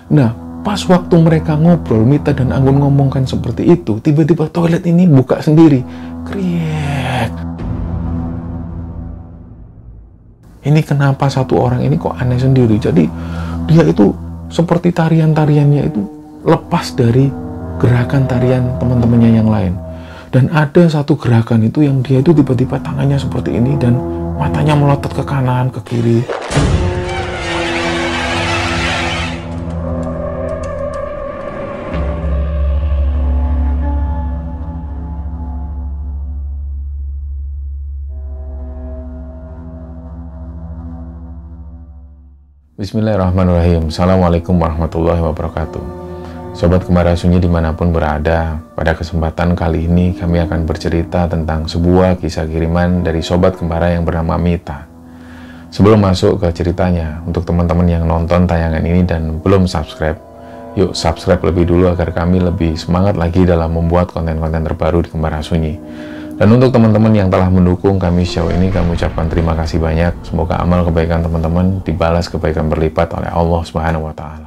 Nah, pas waktu mereka ngobrol, Mita dan Anggun ngomongkan seperti itu, tiba-tiba toilet ini buka sendiri. Kriek. Ini kenapa satu orang ini kok aneh sendiri? Jadi dia itu seperti tarian-tariannya itu lepas dari gerakan tarian teman-temannya yang lain. Dan ada satu gerakan itu yang dia itu tiba-tiba tangannya seperti ini dan matanya melotot ke kanan, ke kiri. Bismillahirrahmanirrahim. Assalamualaikum warahmatullahi wabarakatuh. Sobat Kembara Sunyi dimanapun berada, pada kesempatan kali ini kami akan bercerita tentang sebuah kisah kiriman dari Sobat Kembara yang bernama Mita. Sebelum masuk ke ceritanya, untuk teman-teman yang nonton tayangan ini dan belum subscribe, yuk subscribe lebih dulu agar kami lebih semangat lagi dalam membuat konten-konten terbaru di Kembara Sunyi. Dan untuk teman-teman yang telah mendukung kami sejauh ini, kami ucapkan terima kasih banyak. Semoga amal kebaikan teman-teman dibalas kebaikan berlipat oleh Allah Subhanahu wa Ta'ala.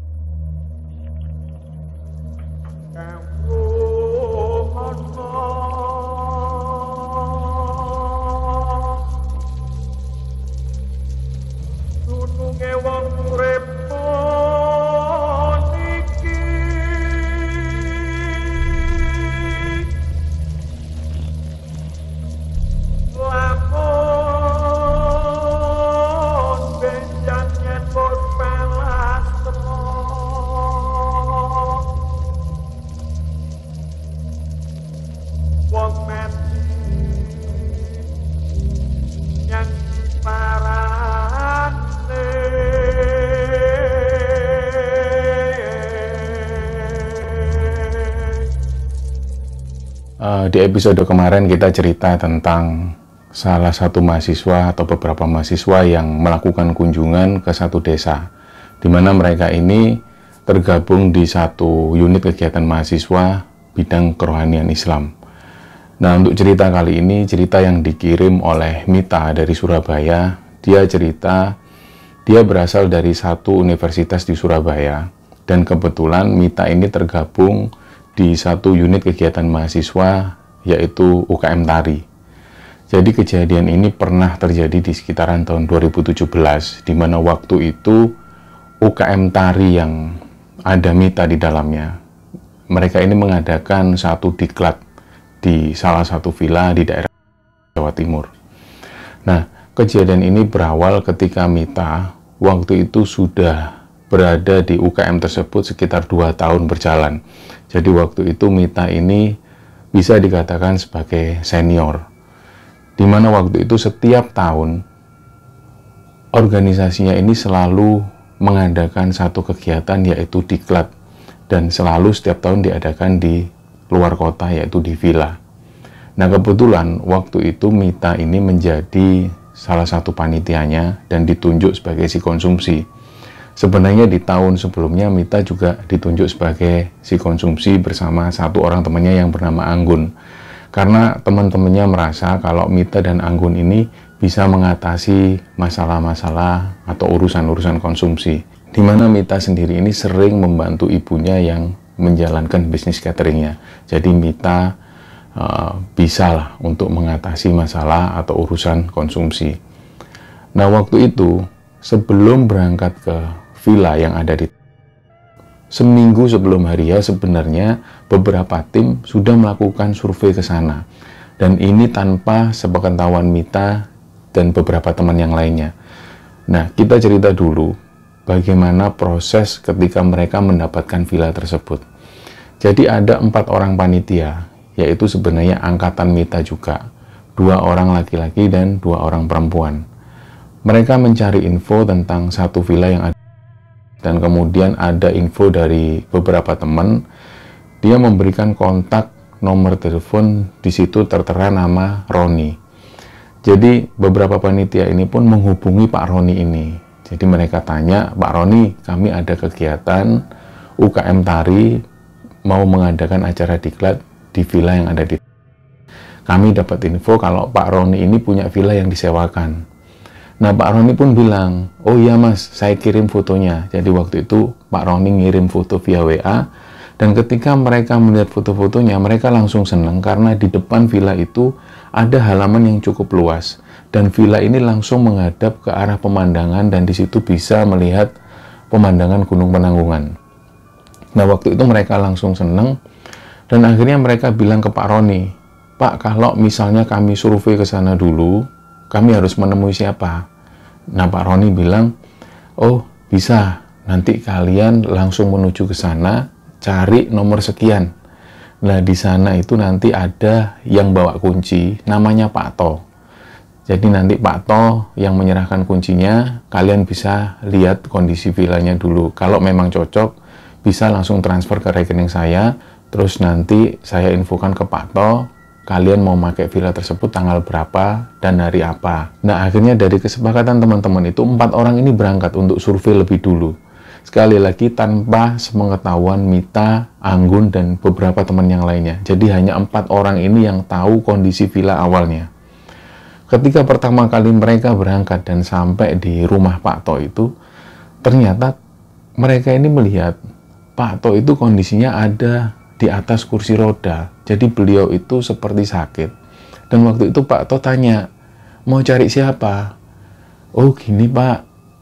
Di episode kemarin kita cerita tentang salah satu mahasiswa atau beberapa mahasiswa yang melakukan kunjungan ke satu desa, di mana mereka ini tergabung di satu unit kegiatan mahasiswa bidang kerohanian Islam. Nah, untuk cerita kali ini, cerita yang dikirim oleh Mita dari Surabaya. Dia cerita, dia berasal dari satu universitas di Surabaya, dan kebetulan Mita ini tergabung di satu unit kegiatan mahasiswa, yaitu UKM Tari. Jadi kejadian ini pernah terjadi di sekitaran tahun 2017, di mana waktu itu UKM Tari yang ada Mita di dalamnya, mereka ini mengadakan satu diklat di salah satu villa di daerah Jawa Timur. Nah, kejadian ini berawal ketika Mita waktu itu sudah berada di UKM tersebut sekitar 2 tahun berjalan. Jadi waktu itu Mita ini bisa dikatakan sebagai senior, di mana waktu itu setiap tahun organisasinya ini selalu mengadakan satu kegiatan, yaitu diklat, dan selalu setiap tahun diadakan di luar kota, yaitu di villa. Nah, kebetulan waktu itu Mita ini menjadi salah satu panitianya dan ditunjuk sebagai si konsumsi. Sebenarnya di tahun sebelumnya Mita juga ditunjuk sebagai si konsumsi bersama satu orang temannya yang bernama Anggun. Karena teman-temannya merasa kalau Mita dan Anggun ini bisa mengatasi masalah-masalah atau urusan-urusan konsumsi. Di mana Mita sendiri ini sering membantu ibunya yang menjalankan bisnis cateringnya. Jadi Mita bisa lah untuk mengatasi masalah atau urusan konsumsi. Nah, waktu itu sebelum berangkat ke villa yang ada di seminggu sebelum hari ya, sebenarnya beberapa tim sudah melakukan survei ke sana, dan ini tanpa sepengetahuan Mita dan beberapa teman yang lainnya. Nah, kita cerita dulu bagaimana proses ketika mereka mendapatkan villa tersebut. Jadi ada 4 orang panitia, yaitu sebenarnya angkatan Mita juga, 2 orang laki-laki dan 2 orang perempuan. Mereka mencari info tentang satu villa yang ada, dan kemudian ada info dari beberapa teman. Dia memberikan kontak nomor telepon, di situ tertera nama Roni. Jadi beberapa panitia ini pun menghubungi Pak Roni ini. Jadi mereka tanya, "Pak Roni, kami ada kegiatan UKM Tari mau mengadakan acara diklat di villa yang ada di..." Kami dapat info kalau Pak Roni ini punya villa yang disewakan. Nah, Pak Roni pun bilang, "Oh iya Mas, saya kirim fotonya." Jadi waktu itu Pak Roni ngirim foto via WA, dan ketika mereka melihat foto-fotonya, mereka langsung senang karena di depan villa itu ada halaman yang cukup luas, dan villa ini langsung menghadap ke arah pemandangan, dan di situ bisa melihat pemandangan Gunung Penanggungan. Nah, waktu itu mereka langsung senang, dan akhirnya mereka bilang ke Pak Roni, "Pak, kalau misalnya kami survei ke sana dulu, kami harus menemui siapa?" Nah, Pak Roni bilang, "Oh, bisa. Nanti kalian langsung menuju ke sana, cari nomor sekian. Nah, di sana itu nanti ada yang bawa kunci, namanya Pak To. Jadi nanti Pak To yang menyerahkan kuncinya, kalian bisa lihat kondisi villanya dulu. Kalau memang cocok, bisa langsung transfer ke rekening saya, terus nanti saya infokan ke Pak To, kalian mau pakai villa tersebut tanggal berapa dan hari apa." Nah, akhirnya dari kesepakatan teman-teman itu, 4 orang ini berangkat untuk survei lebih dulu. Sekali lagi tanpa sepengetahuan Mita, Anggun, dan beberapa teman yang lainnya. Jadi hanya 4 orang ini yang tahu kondisi villa awalnya. Ketika pertama kali mereka berangkat dan sampai di rumah Pak To itu, ternyata mereka ini melihat Pak To itu kondisinya ada di atas kursi roda. Jadi beliau itu seperti sakit. Dan waktu itu Pak To tanya, "Mau cari siapa?" "Oh gini Pak,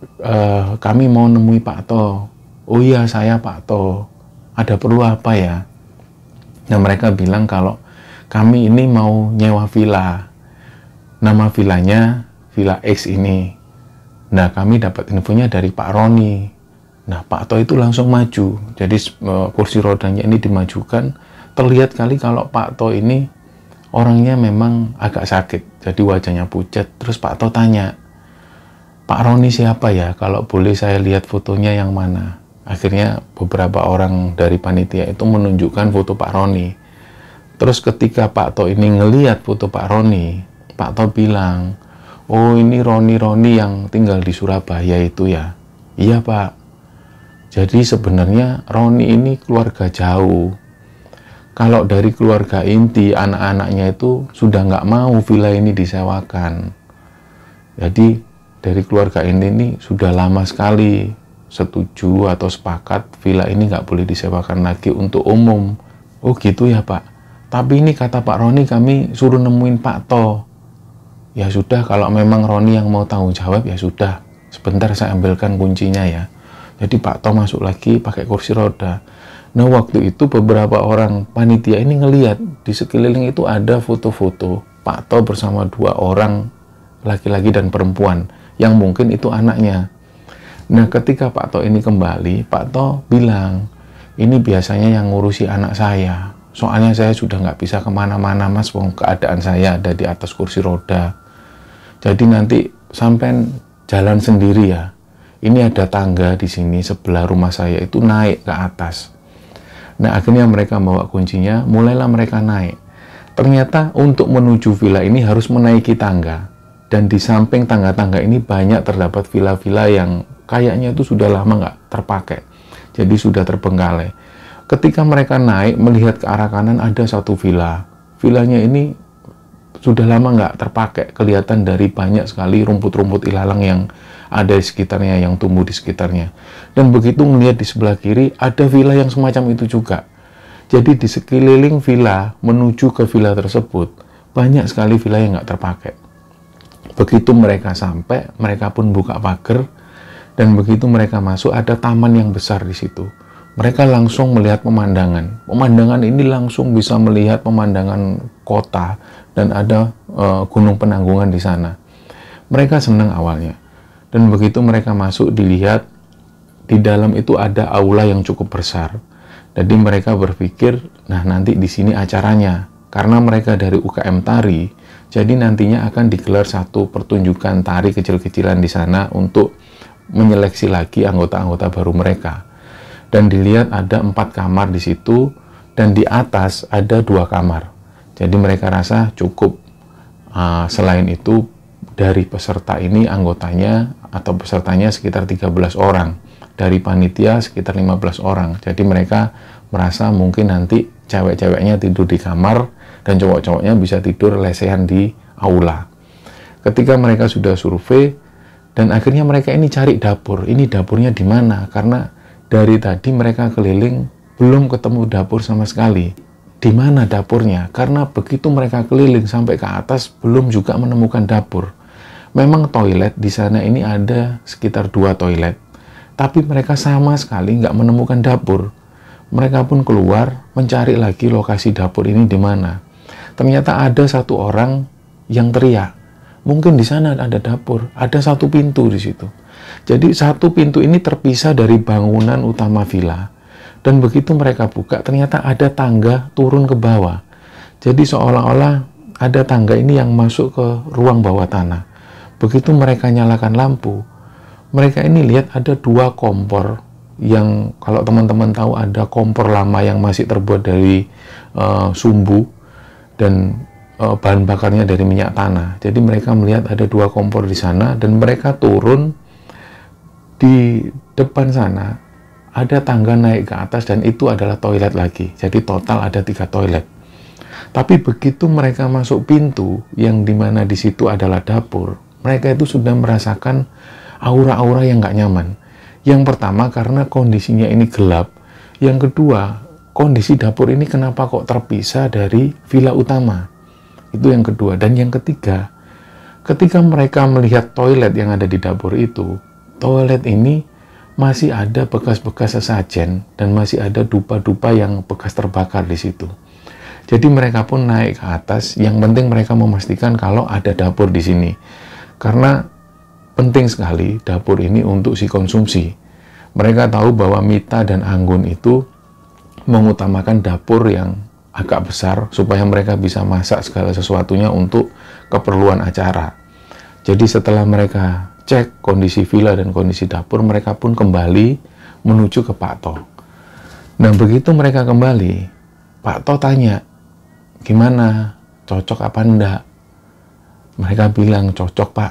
kami mau nemui Pak To." "Oh iya, saya Pak To. Ada perlu apa ya?" Nah, mereka bilang kalau kami ini mau nyewa villa. Nama villanya Villa X ini. Nah, kami dapat infonya dari Pak Roni. Nah, Pak To itu langsung maju. Jadi kursi rodanya ini dimajukan. Terlihat kali kalau Pak To ini orangnya memang agak sakit. Jadi wajahnya pucat. Terus Pak To tanya, "Pak Roni siapa ya? Kalau boleh saya lihat fotonya yang mana?" Akhirnya beberapa orang dari panitia itu menunjukkan foto Pak Roni. Terus ketika Pak To ini ngelihat foto Pak Roni, Pak To bilang, "Oh ini Roni yang tinggal di Surabaya itu ya?" "Iya Pak. Jadi sebenarnya Roni ini keluarga jauh. Kalau dari keluarga inti, anak-anaknya itu sudah nggak mau villa ini disewakan. Jadi dari keluarga ini sudah lama sekali setuju atau sepakat villa ini nggak boleh disewakan lagi untuk umum." "Oh gitu ya Pak. Tapi ini kata Pak Roni kami suruh nemuin Pak To." "Ya sudah, kalau memang Roni yang mau tanggung jawab ya sudah. Sebentar saya ambilkan kuncinya ya." Jadi Pak To masuk lagi pakai kursi roda. Nah, waktu itu beberapa orang panitia ini ngelihat di sekeliling itu ada foto-foto Pak To bersama 2 orang laki-laki dan perempuan yang mungkin itu anaknya. Nah, ketika Pak To ini kembali, Pak To bilang, "Ini biasanya yang ngurusi anak saya. Soalnya saya sudah nggak bisa kemana-mana Mas, wong keadaan saya ada di atas kursi roda. Jadi nanti sampai jalan sendiri ya. Ini ada tangga di sini sebelah rumah saya itu naik ke atas." Nah, akhirnya mereka bawa kuncinya, mulailah mereka naik. Ternyata untuk menuju villa ini harus menaiki tangga. Dan di samping tangga-tangga ini banyak terdapat villa-villa yang kayaknya itu sudah lama nggak terpakai. Jadi sudah terbengkalai. Ketika mereka naik, melihat ke arah kanan ada satu villa. Villanya ini sudah lama nggak terpakai. Kelihatan dari banyak sekali rumput-rumput ilalang yang ada di sekitarnya, yang tumbuh di sekitarnya. Dan begitu melihat di sebelah kiri, ada villa yang semacam itu juga. Jadi di sekeliling villa, menuju ke villa tersebut, banyak sekali villa yang nggak terpakai. Begitu mereka sampai, mereka pun buka pagar, dan begitu mereka masuk, ada taman yang besar di situ. Mereka langsung melihat pemandangan. Pemandangan ini langsung bisa melihat pemandangan kota, dan ada Gunung Penanggungan di sana. Mereka senang awalnya. Dan begitu mereka masuk, dilihat di dalam itu ada aula yang cukup besar. Jadi mereka berpikir, nah nanti di sini acaranya. Karena mereka dari UKM Tari, jadi nantinya akan digelar satu pertunjukan tari kecil-kecilan di sana untuk menyeleksi lagi anggota-anggota baru mereka. Dan dilihat ada 4 kamar di situ, dan di atas ada 2 kamar. Jadi mereka rasa cukup. Selain itu, dari peserta ini anggotanya atau pesertanya sekitar 13 orang. Dari panitia sekitar 15 orang. Jadi mereka merasa mungkin nanti cewek-ceweknya tidur di kamar dan cowok-cowoknya bisa tidur lesehan di aula. Ketika mereka sudah survei, dan akhirnya mereka ini cari dapur. Ini dapurnya di mana? Karena Dari tadi mereka keliling, belum ketemu dapur sama sekali. Di mana dapurnya? Karena begitu mereka keliling sampai ke atas, belum juga menemukan dapur. Memang toilet di sana ini ada sekitar 2 toilet, tapi mereka sama sekali nggak menemukan dapur. Mereka pun keluar mencari lagi lokasi dapur ini di mana. Ternyata ada satu orang yang teriak, mungkin di sana ada dapur, ada satu pintu di situ. Jadi satu pintu ini terpisah dari bangunan utama villa. Dan begitu mereka buka, ternyata ada tangga turun ke bawah. Jadi seolah-olah ada tangga ini yang masuk ke ruang bawah tanah. Begitu mereka nyalakan lampu, mereka ini lihat ada 2 kompor yang kalau teman-teman tahu ada kompor lama yang masih terbuat dari sumbu dan bahan bakarnya dari minyak tanah. Jadi mereka melihat ada 2 kompor di sana dan mereka turun di depan sana. Ada tangga naik ke atas dan itu adalah toilet lagi. Jadi total ada 3 toilet. Tapi begitu mereka masuk pintu yang dimana di situ adalah dapur, mereka itu sudah merasakan aura-aura yang nggak nyaman. Yang pertama karena kondisinya ini gelap. Yang kedua, kondisi dapur ini kenapa kok terpisah dari villa utama. Itu yang kedua. Dan yang ketiga, ketika mereka melihat toilet yang ada di dapur itu, toilet ini masih ada bekas-bekas sesajen dan masih ada dupa-dupa yang bekas terbakar di situ. Jadi mereka pun naik ke atas. Yang penting mereka memastikan kalau ada dapur di sini, karena penting sekali dapur ini untuk si konsumsi. Mereka tahu bahwa Mita dan Anggun itu mengutamakan dapur yang agak besar supaya mereka bisa masak segala sesuatunya untuk keperluan acara. Jadi setelah mereka cek kondisi villa dan kondisi dapur, mereka pun kembali menuju ke Pak To. Nah, begitu mereka kembali, Pak To tanya, gimana? Cocok apa enggak? Mereka bilang, cocok Pak.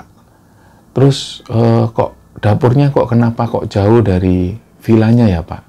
Terus, kok dapurnya kenapa kok jauh dari villanya ya Pak?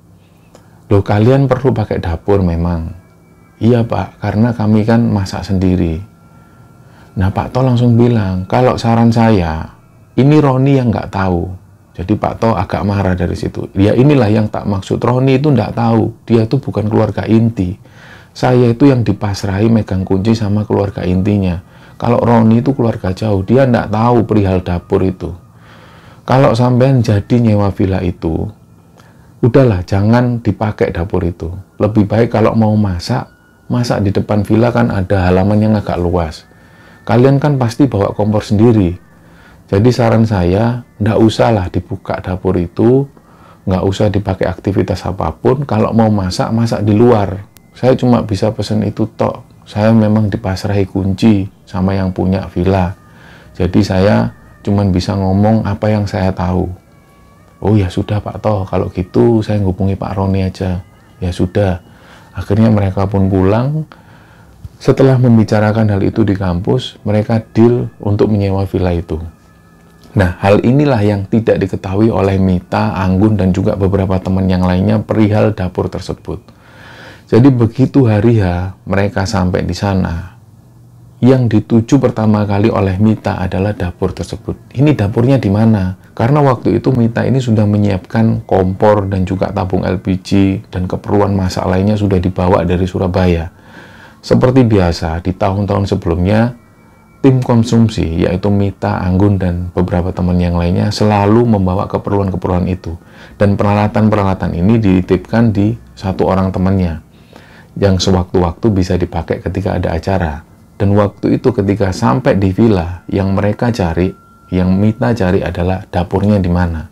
Loh, kalian perlu pakai dapur memang? Iya Pak, karena kami kan masak sendiri. Nah, Pak To langsung bilang, kalau saran saya, ini Roni yang nggak tahu. Jadi Pak To agak marah dari situ. Ya inilah yang tak maksud. Roni itu nggak tahu. Dia tuh bukan keluarga inti. Saya itu yang dipasrahi megang kunci sama keluarga intinya. Kalau Roni itu keluarga jauh. Dia nggak tahu perihal dapur itu. Kalau sampean jadi nyewa villa itu, udahlah jangan dipakai dapur itu. Lebih baik kalau mau masak, masak di depan villa kan ada halaman yang agak luas. Kalian kan pasti bawa kompor sendiri. Jadi saran saya, nggak usahlah dibuka dapur itu, nggak usah dipakai aktivitas apapun. Kalau mau masak, masak di luar. Saya cuma bisa pesen itu tok. Saya memang dipasrahi kunci sama yang punya villa. Jadi saya cuma bisa ngomong apa yang saya tahu. Oh ya sudah Pak To, kalau gitu saya hubungi Pak Roni aja. Ya sudah. Akhirnya mereka pun pulang. Setelah membicarakan hal itu di kampus, mereka deal untuk menyewa villa itu. Nah, hal inilah yang tidak diketahui oleh Mita, Anggun, dan juga beberapa teman yang lainnya perihal dapur tersebut. Jadi begitu hari H, mereka sampai di sana. Yang dituju pertama kali oleh Mita adalah dapur tersebut. Ini dapurnya di mana? Karena waktu itu Mita ini sudah menyiapkan kompor dan juga tabung LPG dan keperluan masak lainnya sudah dibawa dari Surabaya. Seperti biasa, di tahun-tahun sebelumnya, tim konsumsi, yaitu Mita, Anggun, dan beberapa teman yang lainnya selalu membawa keperluan-keperluan itu. Dan peralatan-peralatan ini dititipkan di satu orang temannya, yang sewaktu-waktu bisa dipakai ketika ada acara. Dan waktu itu ketika sampai di villa, yang mereka cari, yang Mita cari adalah dapurnya di mana.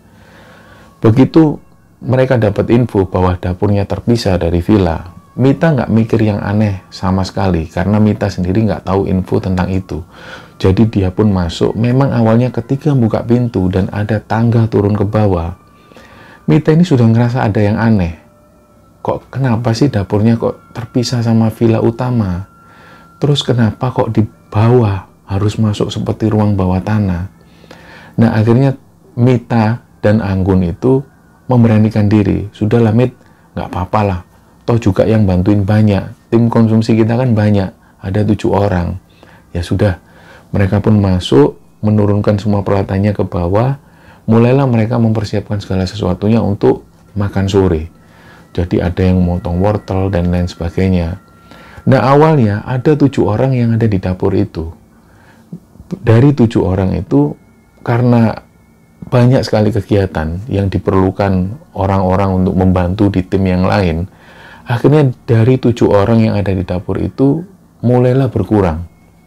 Begitu mereka dapat info bahwa dapurnya terpisah dari villa, Mita nggak mikir yang aneh sama sekali, karena Mita sendiri nggak tahu info tentang itu. Jadi dia pun masuk. Memang awalnya ketika buka pintu dan ada tangga turun ke bawah, Mita ini sudah ngerasa ada yang aneh. Kok kenapa sih dapurnya kok terpisah sama villa utama? Terus kenapa kok di bawah harus masuk seperti ruang bawah tanah? Nah akhirnya Mita dan Anggun itu memberanikan diri. Sudahlah Mit, nggak apa-apa lah. Toh juga yang bantuin banyak. Tim konsumsi kita kan banyak. Ada 7 orang. Ya sudah, mereka pun masuk, menurunkan semua peralatannya ke bawah. Mulailah mereka mempersiapkan segala sesuatunya untuk makan sore. Jadi ada yang motong wortel dan lain sebagainya. Nah, awalnya ada 7 orang yang ada di dapur itu. Dari 7 orang itu, karena banyak sekali kegiatan yang diperlukan orang-orang untuk membantu di tim yang lain, akhirnya dari 7 orang yang ada di dapur itu mulailah berkurang.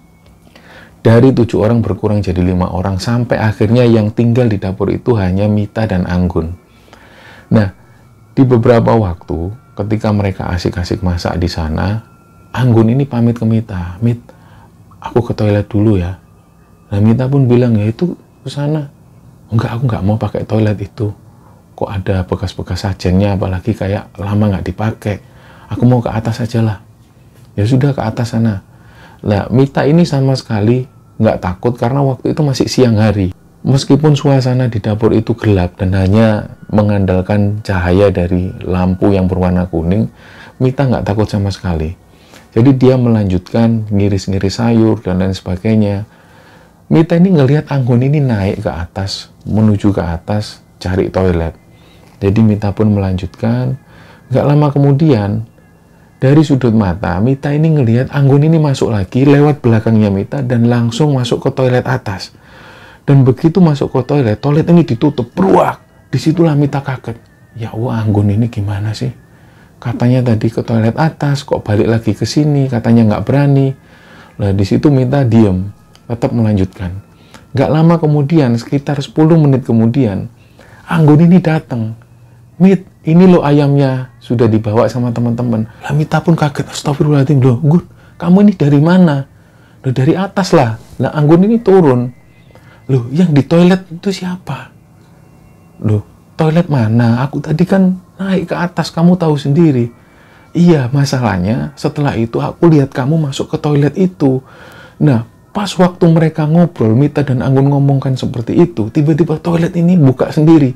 Dari 7 orang berkurang jadi 5 orang, sampai akhirnya yang tinggal di dapur itu hanya Mita dan Anggun. Nah, di beberapa waktu ketika mereka asik-asik masak di sana, Anggun ini pamit ke Mita, "Mit, aku ke toilet dulu ya." Nah, Mita pun bilang, "Ya itu ke sana." "Enggak, aku nggak mau pakai toilet itu. Kok ada bekas-bekas sajennya, apalagi kayak lama nggak dipakai. Aku mau ke atas aja lah." Ya sudah, ke atas sana. Nah, Mita ini sama sekali nggak takut karena waktu itu masih siang hari. Meskipun suasana di dapur itu gelap dan hanya mengandalkan cahaya dari lampu yang berwarna kuning, Mita nggak takut sama sekali. Jadi dia melanjutkan ngiris-ngiris sayur dan lain sebagainya. Mita ini ngelihat Anggun ini naik ke atas, menuju ke atas, cari toilet. Jadi Mita pun melanjutkan. Nggak lama kemudian, dari sudut mata, Mita ini ngelihat Anggun ini masuk lagi lewat belakangnya Mita dan langsung masuk ke toilet atas. Dan begitu masuk ke toilet ini ditutup, beruak. Disitulah Mita kaget. Ya Allah, Anggun ini gimana sih? Katanya tadi ke toilet atas, kok balik lagi ke sini, katanya nggak berani. Nah, di situ Mita diem, tetap melanjutkan. Nggak lama kemudian, sekitar 10 menit kemudian, Anggun ini datang. "Mit, ini loh ayamnya, sudah dibawa sama teman-teman." Lah, Mita pun kaget, "Astagfirullahaladzim, loh Gun, kamu ini dari mana?" "Loh, dari atas lah." Nah, Anggun ini turun. "Loh, yang di toilet itu siapa?" "Loh, toilet mana? Aku tadi kan naik ke atas, kamu tahu sendiri." "Iya, masalahnya setelah itu aku lihat kamu masuk ke toilet itu." Nah, pas waktu mereka ngobrol, Mita dan Anggun ngomongkan seperti itu, tiba-tiba toilet ini buka sendiri.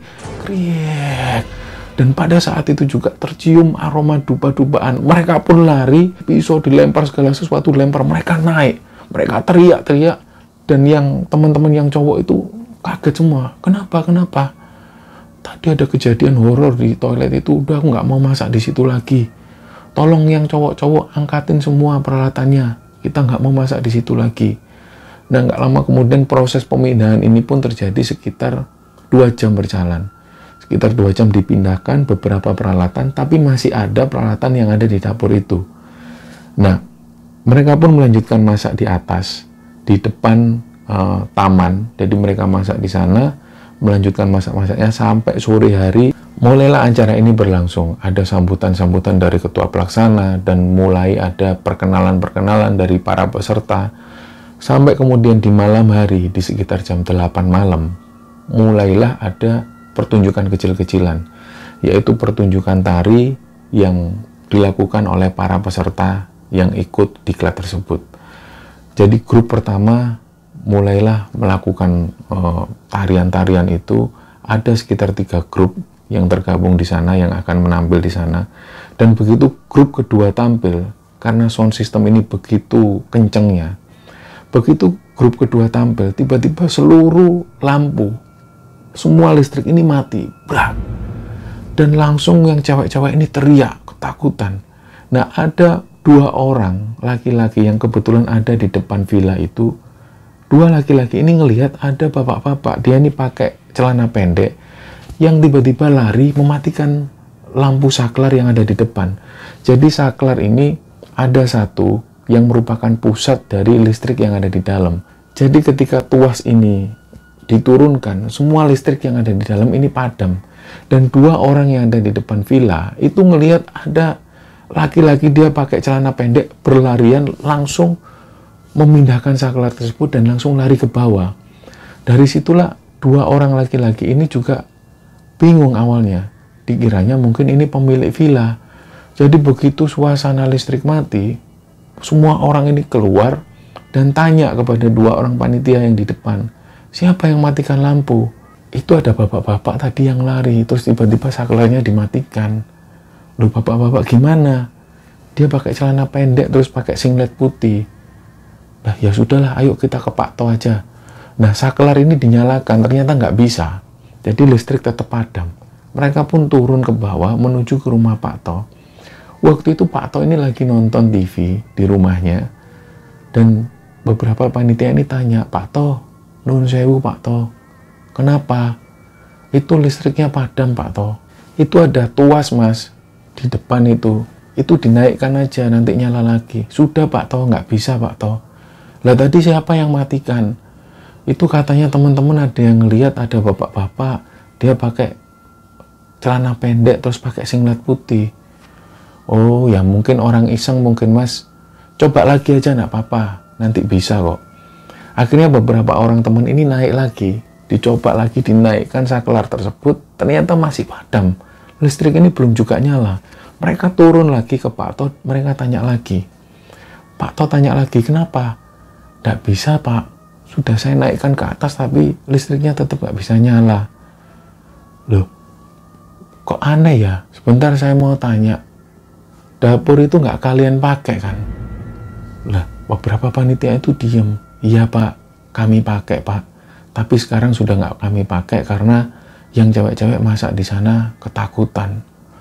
Kriek. Dan pada saat itu juga tercium aroma dupa-dupaan. Mereka pun lari, pisau dilempar, segala sesuatu dilempar. Mereka naik, mereka teriak-teriak. Dan yang teman-teman yang cowok itu kaget semua. Kenapa? Tadi ada kejadian horor di toilet itu. Udah, aku nggak mau masak di situ lagi. Tolong yang cowok-cowok angkatin semua peralatannya. Kita nggak mau masak di situ lagi. Nah, nggak lama kemudian proses pemindahan ini pun terjadi sekitar 2 jam berjalan. Sekitar 2 jam dipindahkan beberapa peralatan, tapi masih ada peralatan yang ada di dapur itu. Nah, mereka pun melanjutkan masak di atas, di depan taman. Jadi mereka masak di sana, melanjutkan masak-masaknya sampai sore hari. Mulailah acara ini berlangsung. Ada sambutan-sambutan dari ketua pelaksana dan mulai ada perkenalan-perkenalan dari para peserta. Sampai kemudian di malam hari, di sekitar jam 8 malam, mulailah ada pertunjukan kecil-kecilan, yaitu pertunjukan tari yang dilakukan oleh para peserta yang ikut diklat tersebut. Jadi grup pertama mulailah melakukan tarian-tarian itu. Ada sekitar 3 grup yang tergabung di sana yang akan menampil di sana. Dan begitu grup kedua tampil, karena sound system ini begitu kencengnya, begitu grup kedua tampil, tiba-tiba seluruh lampu, semua listrik ini mati, brak. Dan langsung yang cewek-cewek ini teriak, ketakutan. Nah, ada 2 orang laki-laki yang kebetulan ada di depan villa itu. 2 laki-laki ini ngelihat ada bapak-bapak, dia ini pakai celana pendek, yang tiba-tiba lari mematikan lampu saklar yang ada di depan. Jadi saklar ini ada satu yang merupakan pusat dari listrik yang ada di dalam. Jadi ketika tuas ini diturunkan, semua listrik yang ada di dalam ini padam. Dan 2 orang yang ada di depan villa itu ngelihat ada laki-laki, dia pakai celana pendek berlarian langsung memindahkan saklar tersebut dan langsung lari ke bawah. Dari situlah 2 orang laki-laki ini juga bingung awalnya. Dikiranya mungkin ini pemilik villa. Jadi begitu suasana listrik mati, semua orang ini keluar dan tanya kepada 2 orang panitia yang di depan, "Siapa yang matikan lampu?" "Itu ada bapak-bapak tadi yang lari, terus tiba-tiba saklarnya dimatikan." "Loh, bapak-bapak gimana?" "Dia pakai celana pendek terus pakai singlet putih." "Nah, ya sudahlah, ayo kita ke Pak To aja." Nah, saklar ini dinyalakan, ternyata nggak bisa. Jadi listrik tetap padam. Mereka pun turun ke bawah menuju ke rumah Pak To. Waktu itu Pak To ini lagi nonton TV di rumahnya, dan beberapa panitia ini tanya, Pak To, nuwun sewu Pak To, kenapa? Itu listriknya padam Pak To. Itu ada tuas mas di depan itu dinaikkan aja nanti nyala lagi. Sudah Pak To, nggak bisa Pak To. Lah tadi siapa yang matikan? Itu katanya teman-teman ada yang ngelihat ada bapak-bapak, dia pakai celana pendek terus pakai singlet putih. Oh ya mungkin orang iseng mungkin mas, coba lagi aja nggak apa-apa, nanti bisa kok. Akhirnya beberapa orang teman ini naik lagi, dicoba lagi dinaikkan saklar tersebut, ternyata masih padam. Listrik ini belum juga nyala. Mereka turun lagi ke Pak To, mereka tanya lagi. Pak To tanya lagi, kenapa? Nggak bisa Pak, sudah saya naikkan ke atas tapi listriknya tetap nggak bisa nyala. Loh, kok aneh ya? Sebentar saya mau tanya, dapur itu nggak kalian pakai kan? Lah, beberapa panitia itu diem. Iya Pak, kami pakai Pak. Tapi sekarang sudah nggak kami pakai karena yang cewek-cewek masak di sana ketakutan.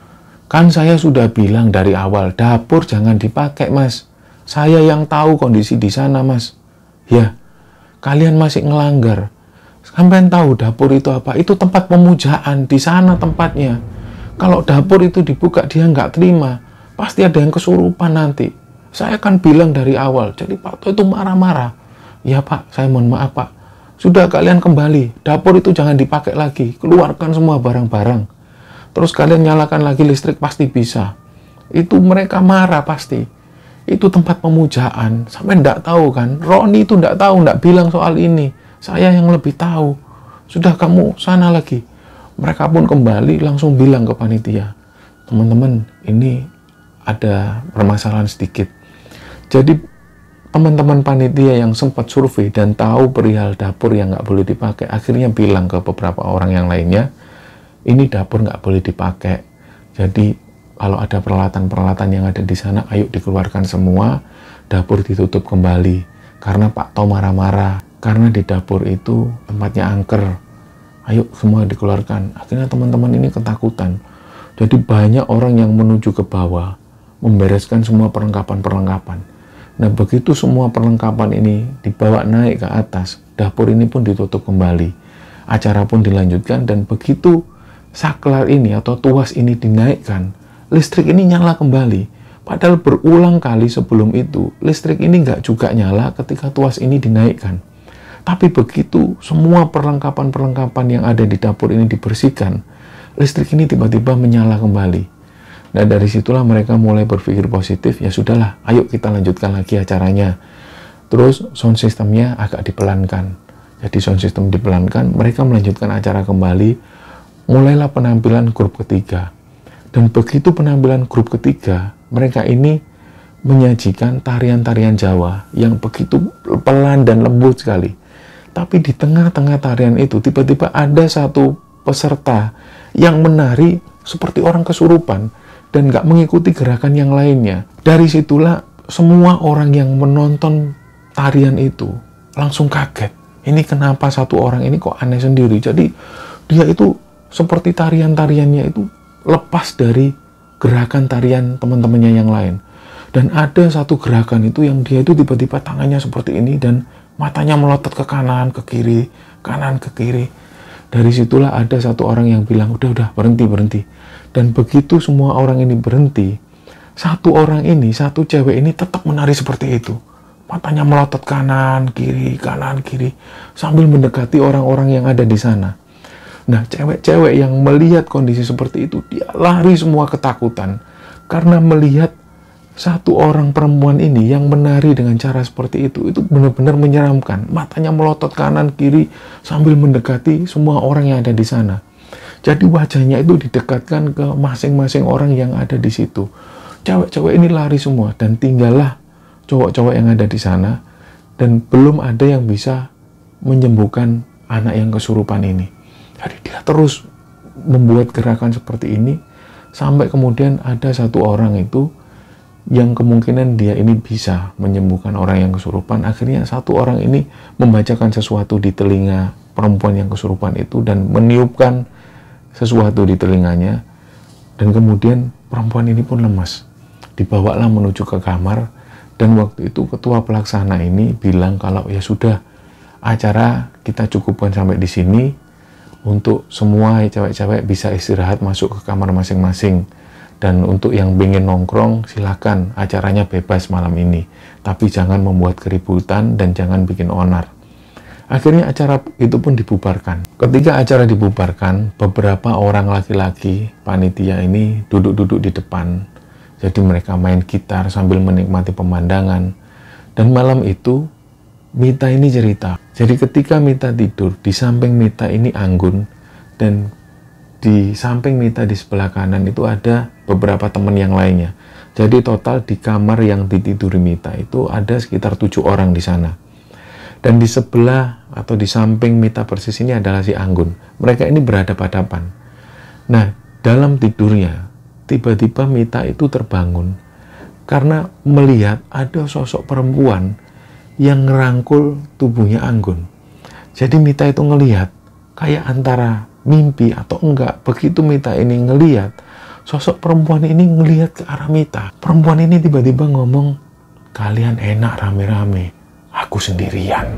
Kan saya sudah bilang dari awal, dapur jangan dipakai mas. Saya yang tahu kondisi di sana mas. Ya, kalian masih ngelanggar. Sampai tahu dapur itu apa? Itu tempat pemujaan, di sana tempatnya. Kalau dapur itu dibuka dia nggak terima, pasti ada yang kesurupan nanti. Saya kan bilang dari awal, jadi Pak To itu marah-marah. Ya Pak, saya mohon maaf Pak. Sudah kalian kembali, dapur itu jangan dipakai lagi, keluarkan semua barang-barang. Terus kalian nyalakan lagi listrik pasti bisa. Itu mereka marah pasti. Itu tempat pemujaan, sampai nggak tahu kan? Roni itu nggak tahu, nggak bilang soal ini. Saya yang lebih tahu. Sudah kamu sana lagi. Mereka pun kembali langsung bilang ke panitia, teman-teman ini ada permasalahan sedikit. Jadi teman-teman panitia yang sempat survei dan tahu perihal dapur yang nggak boleh dipakai, akhirnya bilang ke beberapa orang yang lainnya, ini dapur nggak boleh dipakai. Jadi kalau ada peralatan-peralatan yang ada di sana, ayo dikeluarkan semua, dapur ditutup kembali. Karena Pak To marah-marah, karena di dapur itu tempatnya angker. Ayo semua dikeluarkan. Akhirnya teman-teman ini ketakutan. Jadi banyak orang yang menuju ke bawah, membereskan semua perlengkapan-perlengkapan. Nah begitu semua perlengkapan ini dibawa naik ke atas, dapur ini pun ditutup kembali. Acara pun dilanjutkan dan begitu saklar ini atau tuas ini dinaikkan, listrik ini nyala kembali. Padahal berulang kali sebelum itu, listrik ini nggak juga nyala ketika tuas ini dinaikkan. Tapi begitu semua perlengkapan-perlengkapan yang ada di dapur ini dibersihkan, listrik ini tiba-tiba menyala kembali. Nah dari situlah mereka mulai berpikir positif, ya sudahlah, ayo kita lanjutkan lagi acaranya. Terus sound systemnya agak dipelankan. Jadi sound system dipelankan, mereka melanjutkan acara kembali, mulailah penampilan grup ketiga. Dan begitu penampilan grup ketiga, mereka ini menyajikan tarian-tarian Jawa yang begitu pelan dan lembut sekali. Tapi di tengah-tengah tarian itu, tiba-tiba ada satu peserta yang menari seperti orang kesurupan dan nggak mengikuti gerakan yang lainnya. Dari situlah semua orang yang menonton tarian itu langsung kaget. Ini kenapa satu orang ini kok aneh sendiri? Jadi dia itu seperti tarian-tariannya itu lepas dari gerakan tarian teman-temannya yang lain. Dan ada satu gerakan itu yang dia itu tiba-tiba tangannya seperti ini dan matanya melotot ke kanan, ke kiri, kanan, ke kiri. Dari situlah ada satu orang yang bilang, udah, berhenti. Dan begitu semua orang ini berhenti, satu orang ini, satu cewek ini tetap menari seperti itu. Matanya melotot kanan, kiri, sambil mendekati orang-orang yang ada di sana. Nah, cewek-cewek yang melihat kondisi seperti itu, dia lari semua ketakutan. Karena melihat satu orang perempuan ini yang menari dengan cara seperti itu benar-benar menyeramkan. Matanya melotot kanan kiri sambil mendekati semua orang yang ada di sana. Jadi wajahnya itu didekatkan ke masing-masing orang yang ada di situ. Cewek-cewek ini lari semua dan tinggallah cowok-cowok yang ada di sana dan belum ada yang bisa menyembuhkan anak yang kesurupan ini. Jadi dia terus membuat gerakan seperti ini sampai kemudian ada satu orang itu yang kemungkinan dia ini bisa menyembuhkan orang yang kesurupan. Akhirnya satu orang ini membacakan sesuatu di telinga perempuan yang kesurupan itu dan meniupkan sesuatu di telinganya, dan kemudian perempuan ini pun lemas. Dibawalah menuju ke kamar, dan waktu itu ketua pelaksana ini bilang kalau ya sudah, acara kita cukupkan sampai di sini, untuk semua cewek-cewek bisa istirahat masuk ke kamar masing-masing. Dan untuk yang pengen nongkrong, silakan, acaranya bebas malam ini. Tapi jangan membuat keributan dan jangan bikin onar. Akhirnya acara itu pun dibubarkan. Ketika acara dibubarkan, beberapa orang laki-laki panitia ini duduk-duduk di depan. Jadi mereka main gitar sambil menikmati pemandangan. Dan malam itu, Mita ini cerita. Jadi ketika Mita tidur, di samping Mita ini Anggun, dan di samping Mita di sebelah kanan itu ada beberapa teman yang lainnya. Jadi total di kamar yang ditiduri Mita itu ada sekitar 7 orang di sana. Dan di sebelah atau di samping Mita persis ini adalah si Anggun. Mereka ini berhadapan-hadapan. Nah, dalam tidurnya, tiba-tiba Mita itu terbangun karena melihat ada sosok perempuan yang ngerangkul tubuhnya Anggun. Jadi Mita itu ngelihat kayak antara mimpi atau enggak. Begitu Mita ini ngelihat, sosok perempuan ini ngelihat ke arah Mita. Perempuan ini tiba-tiba ngomong, "Kalian enak rame-rame, aku sendirian."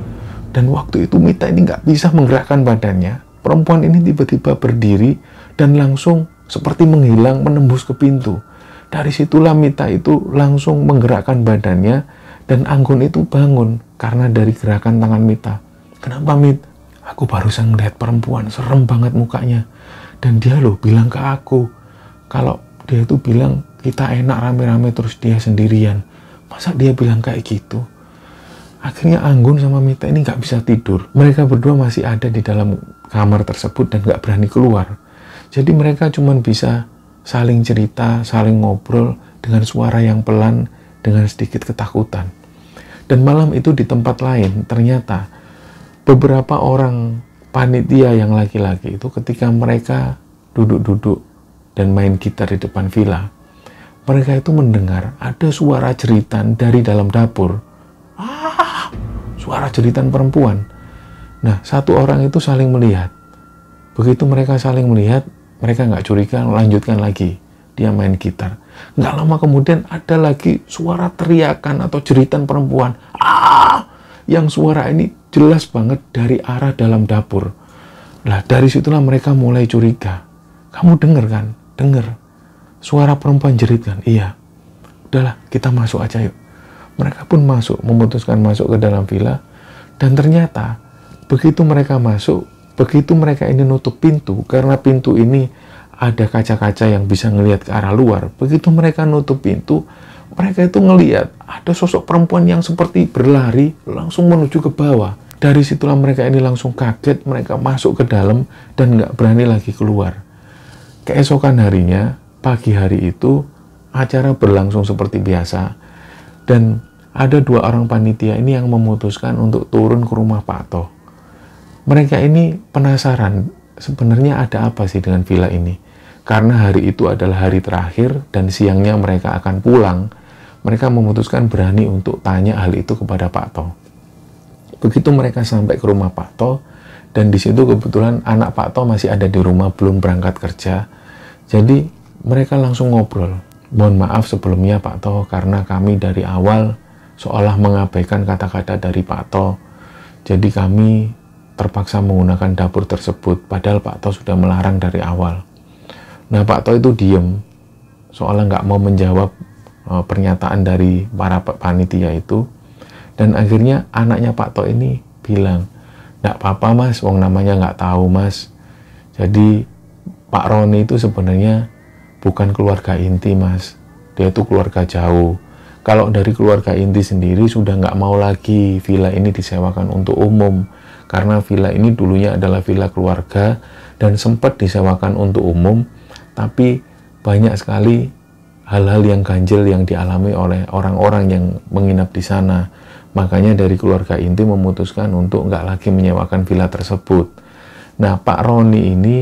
Dan waktu itu Mita ini nggak bisa menggerakkan badannya. Perempuan ini tiba-tiba berdiri dan langsung seperti menghilang menembus ke pintu. Dari situlah Mita itu langsung menggerakkan badannya dan Anggun itu bangun karena dari gerakan tangan Mita. "Kenapa, Mit?" "Aku barusan ngeliat perempuan, serem banget mukanya. Dan dia loh bilang ke aku, kalau dia itu bilang kita enak rame-rame terus dia sendirian. Masa dia bilang kayak gitu?" Akhirnya Anggun sama Mita ini nggak bisa tidur. Mereka berdua masih ada di dalam kamar tersebut dan nggak berani keluar. Jadi mereka cuma bisa saling cerita, saling ngobrol dengan suara yang pelan, dengan sedikit ketakutan. Dan malam itu di tempat lain, ternyata beberapa orang panitia yang laki-laki itu ketika mereka duduk-duduk dan main gitar di depan villa, mereka itu mendengar ada suara jeritan dari dalam dapur. Suara jeritan perempuan. Nah, satu orang itu saling melihat. Begitu mereka saling melihat, mereka nggak curiga, lanjutkan lagi. Dia main gitar. Nggak lama kemudian ada lagi suara teriakan atau jeritan perempuan. Yang suara ini jelas banget dari arah dalam dapur. Nah, dari situlah mereka mulai curiga. "Kamu denger kan? Denger. Suara perempuan jerit kan?" "Iya." "Udahlah, kita masuk aja yuk." Mereka pun masuk, memutuskan masuk ke dalam villa. Dan ternyata, begitu mereka masuk, begitu mereka ini nutup pintu, karena pintu ini ada kaca-kaca yang bisa ngelihat ke arah luar. Begitu mereka nutup pintu, mereka itu ngelihat ada sosok perempuan yang seperti berlari langsung menuju ke bawah. Dari situlah mereka ini langsung kaget, mereka masuk ke dalam dan nggak berani lagi keluar. Keesokan harinya, pagi hari itu, acara berlangsung seperti biasa. Dan ada 2 orang panitia ini yang memutuskan untuk turun ke rumah Pak To. Mereka ini penasaran, sebenarnya ada apa sih dengan villa ini? Karena hari itu adalah hari terakhir dan siangnya mereka akan pulang. Mereka memutuskan berani untuk tanya hal itu kepada Pak To. Begitu mereka sampai ke rumah Pak To, dan di situ kebetulan anak Pak To masih ada di rumah, belum berangkat kerja. Jadi mereka langsung ngobrol. "Mohon maaf sebelumnya Pak To, karena kami dari awal seolah mengabaikan kata-kata dari Pak To. Jadi kami terpaksa menggunakan dapur tersebut, padahal Pak To sudah melarang dari awal." Nah, Pak To itu diem, seolah nggak mau menjawab pernyataan dari para panitia itu. Dan akhirnya anaknya Pak To ini bilang, "Nggak apa-apa Mas, wong namanya nggak tahu Mas. Jadi Pak Roni itu sebenarnya bukan keluarga inti Mas, dia itu keluarga jauh. Kalau dari keluarga inti sendiri sudah nggak mau lagi villa ini disewakan untuk umum, karena villa ini dulunya adalah villa keluarga dan sempat disewakan untuk umum, tapi banyak sekali hal-hal yang ganjil yang dialami oleh orang-orang yang menginap di sana. Makanya dari keluarga inti memutuskan untuk nggak lagi menyewakan villa tersebut." Nah, Pak Roni ini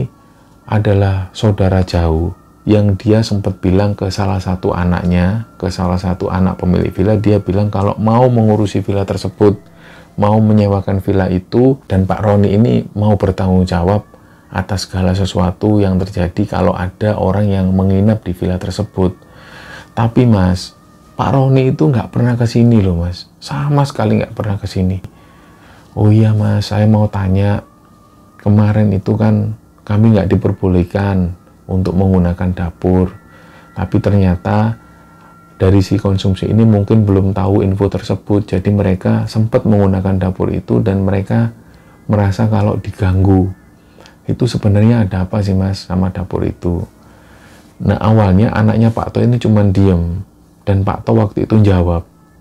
adalah saudara jauh yang dia sempat bilang ke salah satu anaknya, ke salah satu anak pemilik villa, dia bilang kalau mau mengurusi villa tersebut, mau menyewakan villa itu, dan Pak Roni ini mau bertanggung jawab atas segala sesuatu yang terjadi kalau ada orang yang menginap di villa tersebut. Tapi Mas, Pak Roni itu nggak pernah ke sini loh Mas, sama sekali nggak pernah ke sini. Oh iya Mas, saya mau tanya, kemarin itu kan kami nggak diperbolehkan untuk menggunakan dapur, tapi ternyata dari si konsumsi ini mungkin belum tahu info tersebut, jadi mereka sempat menggunakan dapur itu dan mereka merasa kalau diganggu. Itu sebenarnya ada apa sih Mas sama dapur itu? Nah awalnya anaknya Pak To ini cuma diem, dan Pak To waktu itu jawab,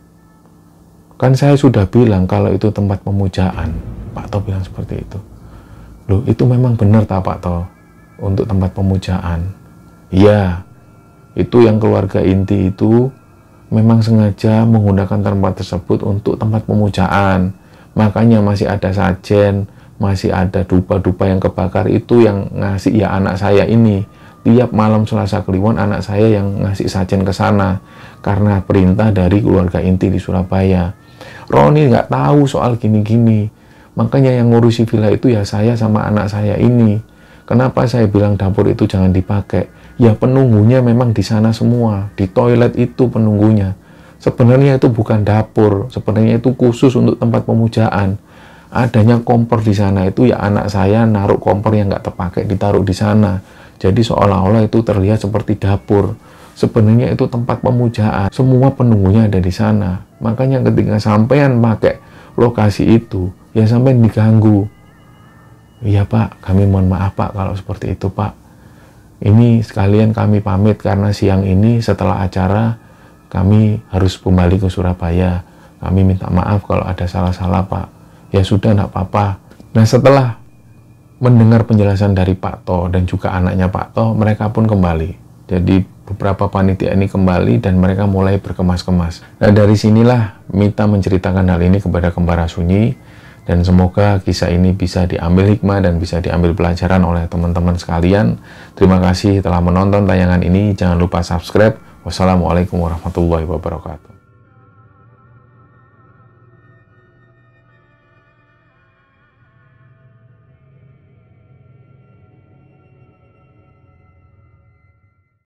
kan saya sudah bilang kalau itu tempat pemujaan. Pak To bilang seperti itu. Loh itu memang benar tak Pak To untuk tempat pemujaan? Iya, itu yang keluarga inti itu memang sengaja menggunakan tempat tersebut untuk tempat pemujaan. Makanya masih ada sajen, masih ada dupa-dupa yang kebakar, itu yang ngasih ya anak saya ini. Tiap malam Selasa Kliwon anak saya yang ngasih sajen ke sana karena perintah dari keluarga inti di Surabaya. Roni nggak tahu soal gini-gini. Makanya yang ngurusi villa itu ya saya sama anak saya ini. Kenapa saya bilang dapur itu jangan dipakai? Ya penunggunya memang di sana semua, di toilet itu penunggunya. Sebenarnya itu bukan dapur, sebenarnya itu khusus untuk tempat pemujaan. Adanya kompor di sana itu ya anak saya naruh kompor yang nggak terpakai ditaruh di sana. Jadi seolah-olah itu terlihat seperti dapur. Sebenarnya itu tempat pemujaan. Semua penunggunya ada di sana. Makanya ketika sampean pakai lokasi itu, ya sampean diganggu. Iya Pak, kami mohon maaf Pak kalau seperti itu Pak. Ini sekalian kami pamit karena siang ini setelah acara kami harus kembali ke Surabaya. Kami minta maaf kalau ada salah-salah Pak. Ya sudah, enggak apa-apa. Nah setelah mendengar penjelasan dari Pak To dan juga anaknya Pak To, mereka pun kembali. Jadi beberapa panitia ini kembali dan mereka mulai berkemas-kemas. Nah dari sinilah Mita menceritakan hal ini kepada Kembara Sunyi. Dan semoga kisah ini bisa diambil hikmah dan bisa diambil pelajaran oleh teman-teman sekalian. Terima kasih telah menonton tayangan ini. Jangan lupa subscribe. Wassalamualaikum warahmatullahi wabarakatuh.